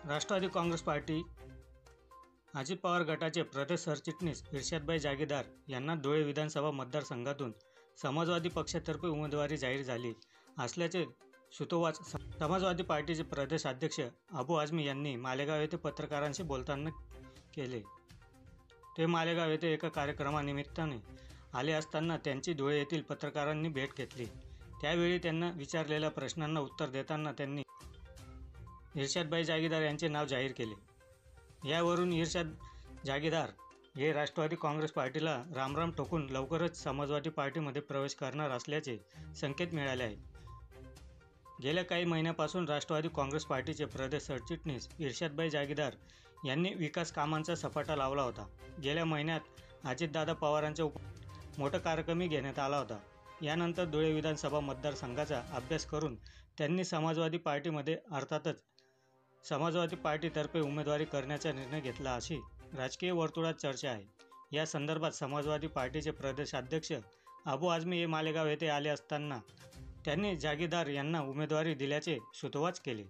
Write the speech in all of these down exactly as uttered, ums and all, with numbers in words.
राष्ट्रवादी Congress party Ajit Pawar गटाचे प्रदेश सरचिटणीस इर्शादभाई जागीरदार यांना धुळे विधानसभा मतदारसंघातून समाजवादी पक्षातर्फे उमेदवारी जाहीर झाली असल्याचे सूतोवाच समाजवादी पार्टीचे प्रदेश अध्यक्ष अबू आझमी यांनी मालेगाव येथे पत्रकारांशी बोलताना केले। ते मालेगाव येथे एका कार्यक्रमानिमित्ताने आले असताना त्यांची धुळे येथील पत्रकारांनी भेट घेतली। त्यावेळी त्यांना विचारलेल्या प्रश्नांना उत्तर देताना त्यांनी इर्शादभाई जागीरदार यांचे नाव जाहीर केले। यावरून इर्शाद जागीरदार हे राष्ट्रवादी काँग्रेस पार्टीला रामराम ठोकून लवकरच समाजवादी पार्टीमध्ये प्रवेश करणार असल्याचे संकेत मिळाले आहेत। गेल्या काही महिन्यापासून राष्ट्रवादी काँग्रेस पार्टीचे प्रदेश सरचिटणीस इर्शादभाई जागीरदार यांनी विकास कामांचा सपाटा लावला होता। गेल्या महिन्यात अजितदादा पवारांच्या उप मोठा कार्यक्रमही घेण्यात आला होता। यानंतर धुळे विधानसभा मतदारसंघाचा अभ्यास करून त्यांनी समाजवादी पार्टीमध्ये अर्थातच समाजवादी पार्टीतर्फे उमेदवारी करण्याचा निर्णय घेतला अशी राजकीय वर्तुळात चर्चा आहे। या संदर्भात समाजवादी पार्टीचे प्रदेश अध्यक्ष अबू आझमी हे मालेगाव येथे आले असताना त्यांनी जागीरदार यांना उमेदवारी दिल्याचे सूतोवाच केले।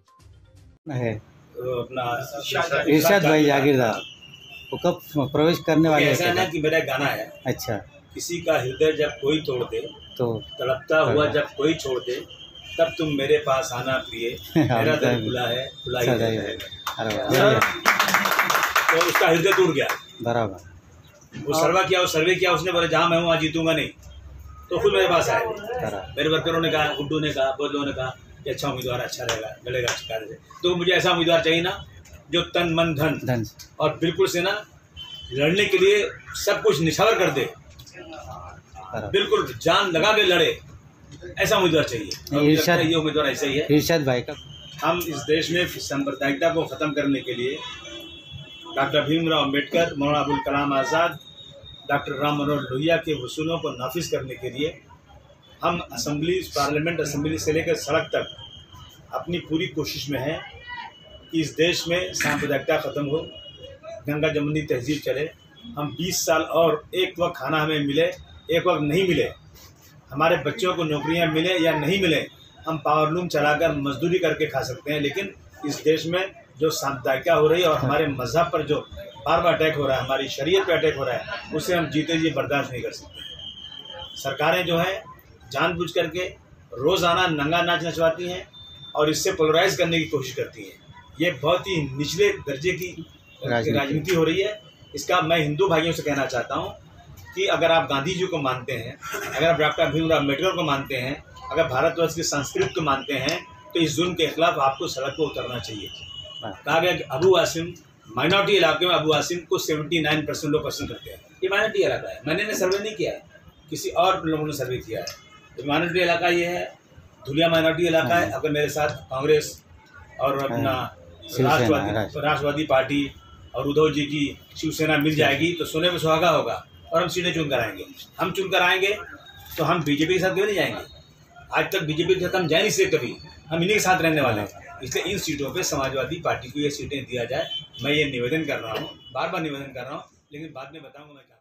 इर्शादभाई जागीरदार वो कब प्रवेश करने वाले? ऐसा ना कि मेरा गाना है, अच्छा, किसी का हृदय जब कोई तोड़ दे तो तड़पता हुआ जब कोई छोड़ दे तब तुम मेरे पास आना प्रिय, मेरा दिल खुला है, खुला ही रहेगा। तो उसका हृदय टूट गया बराबर। वो सर्वे किया, वो सर्वे किया उसने, बोले जहाँ मैं हूँ वहाँ जीतूंगा नहीं, तो खुद मेरे पास आए। मेरे वर्करों ने कहा, गुड्डू ने कहा, बहुत लोगों ने कहा कि अच्छा उम्मीदवार अच्छा रहेगा, मिलेगा अच्छा से। तो मुझे ऐसा उम्मीदवार चाहिए ना जो तन मन धन धन और बिल्कुल से ना लड़ने के लिए सब कुछ निछावर कर दे, बिल्कुल जान लगा के लड़े, ऐसा उम्मीदवार चाहिए। इर्शाद ये उम्मीदवार ऐसा ही है। इर्शाद भाई का हम इस देश में सांप्रदायिकता को ख़त्म करने के लिए डॉक्टर भीमराव अम्बेडकर, मौलाना अबुल कलाम आज़ाद, डॉक्टर राम मनोहर लोहिया के उसूलों को नाफिज करने के लिए हम असेंबली, पार्लियामेंट असेंबली से लेकर सड़क तक अपनी पूरी कोशिश में है कि इस देश में सांप्रदायिकता ख़त्म हो, गंगा जमुनी तहजीब चले। हम बीस साल और एक वक्त खाना हमें मिले, एक वक्त नहीं मिले, हमारे बच्चों को नौकरियां मिले या नहीं मिले, हम पावरलूम चलाकर मजदूरी करके खा सकते हैं। लेकिन इस देश में जो सांप्रदायिकता हो रही है और हमारे मज़हब पर जो बार बार अटैक हो रहा है, हमारी शरीयत पर अटैक हो रहा है, उसे हम जीते जी बर्दाश्त नहीं कर सकते। सरकारें जो हैं जानबूझ करके रोज़ाना नंगा नाच नचवाती हैं और इससे पोलराइज करने की कोशिश करती हैं। ये बहुत ही निचले दर्जे की राजनीति हो रही है। इसका मैं हिंदू भाइयों से कहना चाहता हूँ कि अगर आप गांधी जी को मानते हैं, अगर आप डॉक्टर भीमराव अम्बेडकर को मानते हैं, अगर भारतवर्ष की संस्कृति को मानते हैं, तो इस जुल्म के खिलाफ आपको सड़क पर उतरना चाहिए। कहा गया कि अबू आसिम माइनॉरिटी इलाके में अबू आसिम को उन्यासी परसेंट लोग पसंद करते हैं। ये माइनॉरिटी इलाका है, मैंने सर्वे नहीं किया है, किसी और लोगों ने सर्वे किया है। तो माइनॉरिटी इलाका ये है, धुलिया माइनॉरिटी इलाका है। अगर मेरे साथ कांग्रेस और अपना राष्ट्रवादी राष्ट्रवादी पार्टी और उद्धव जी की शिवसेना मिल जाएगी तो सोने में सुहागा होगा और हम सीटें चुन कर आएंगे। हम चुन कर आएंगे तो हम बीजेपी के साथ क्यों नहीं जाएंगे? आज तक बीजेपी के साथ हम जा नहीं सकते, कभी हम इन्हीं के साथ रहने वाले हैं। इसलिए इन सीटों पे समाजवादी पार्टी को ये सीटें दिया जाए। मैं ये निवेदन कर रहा हूँ, बार बार निवेदन कर रहा हूँ, लेकिन बाद में बताऊँगा मैं।